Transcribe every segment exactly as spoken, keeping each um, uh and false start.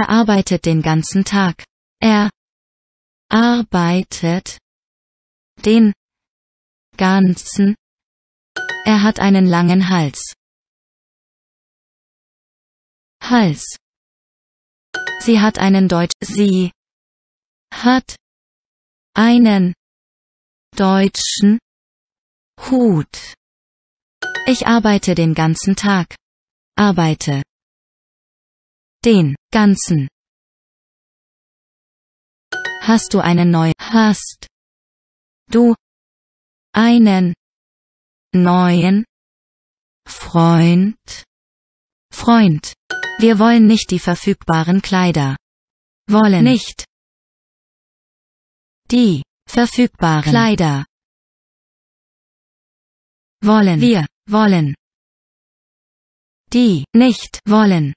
Er arbeitet den ganzen Tag. Er arbeitet den ganzen. Er hat einen langen Hals. Hals. Sie hat einen Deutsch. Sie hat einen deutschen Hut. Ich arbeite den ganzen Tag. Arbeite den ganzen. Hast du einen neuen? Hast du einen neuen Freund? Freund. Wir wollen nicht die verfügbaren Kleider. Wollen nicht die verfügbaren Kleider. Wollen. Wir wollen die nicht wollen.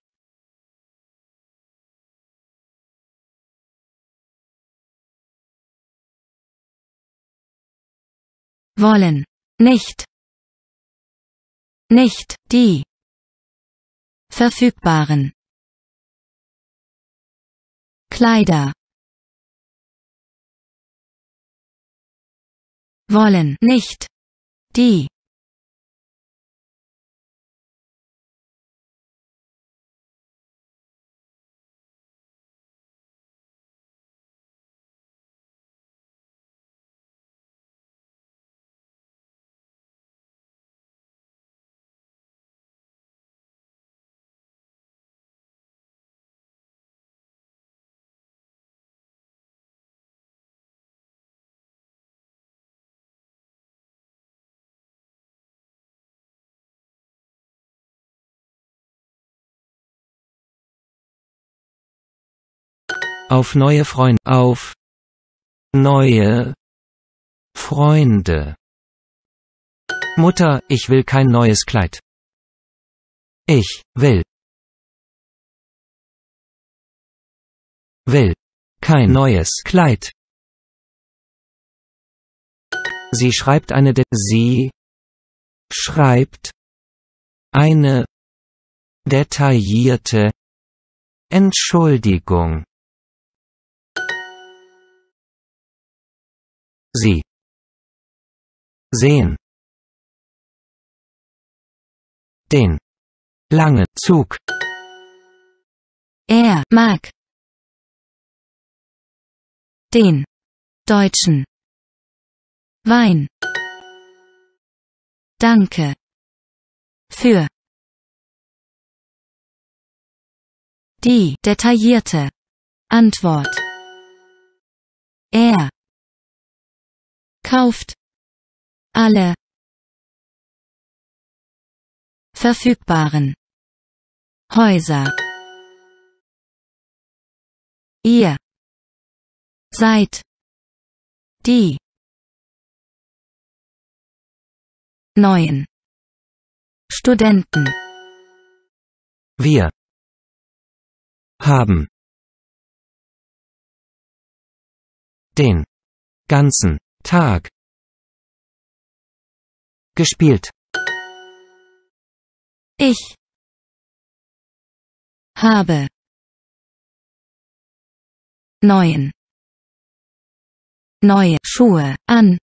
Wollen nicht nicht die verfügbaren Kleider. Wollen nicht die Auf neue Freunde. Auf neue Freunde. Mutter, ich will kein neues Kleid. Ich will. Will. Kein neues Kleid. Sie schreibt eine De Sie schreibt eine detaillierte Entschuldigung. Sie sehen den langen Zug. Er mag den deutschen Wein. Danke für die detaillierte Antwort. Er kauft alle verfügbaren Häuser. Ihr seid die neuen Studenten. Wir haben den ganzen Tag gespielt. Ich habe neuen neue Schuhe an.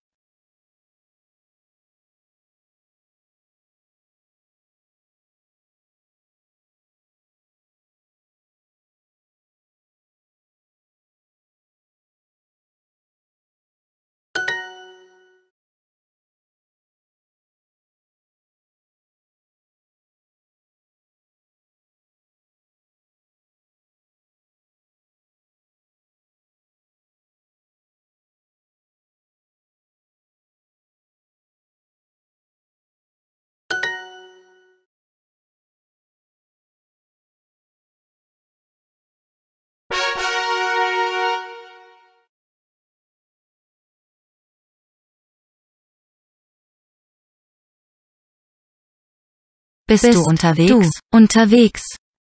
Bist, Bist du unterwegs? Du unterwegs?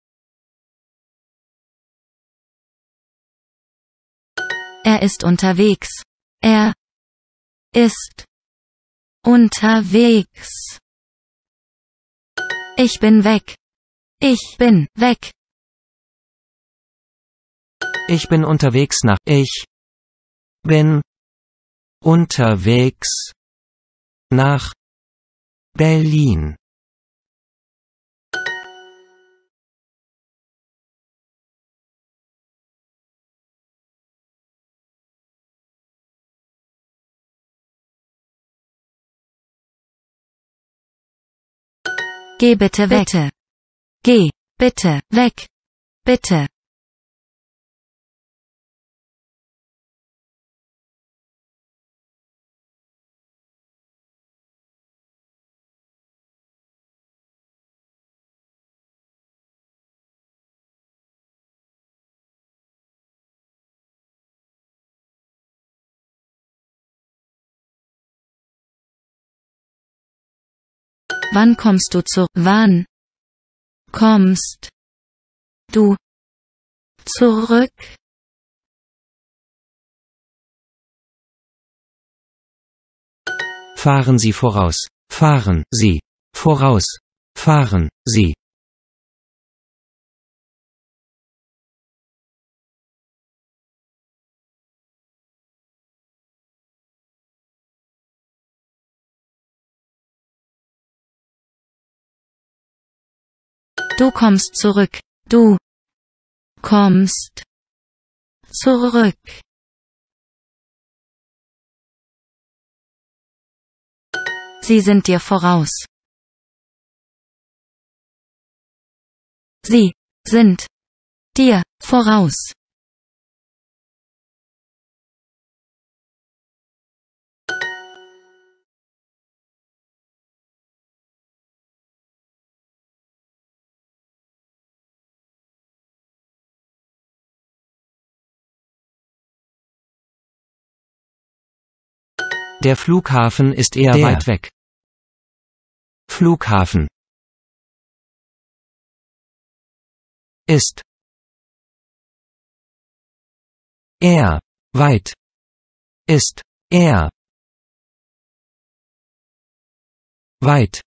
Er ist unterwegs. Er ist unterwegs. Ich bin weg. Ich bin weg. Ich bin unterwegs nach. Ich bin unterwegs nach Berlin. Geh bitte weg. Geh bitte weg. Bitte. Wann kommst du zurück? Wann kommst du zurück? Fahren Sie voraus. Fahren Sie voraus. Fahren Sie. Du kommst zurück. Du kommst zurück. Sie sind dir voraus. Sie sind dir voraus. Der Flughafen ist eher Der. weit weg. Flughafen ist eher weit. Ist eher weit.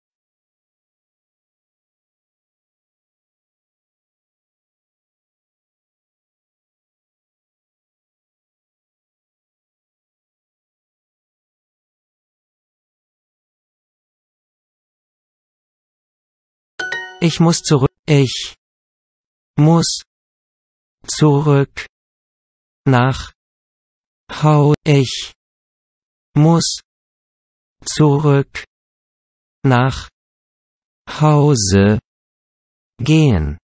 Ich muss zurück. Ich muss zurück nach Hause. Ich muss zurück nach Hause gehen.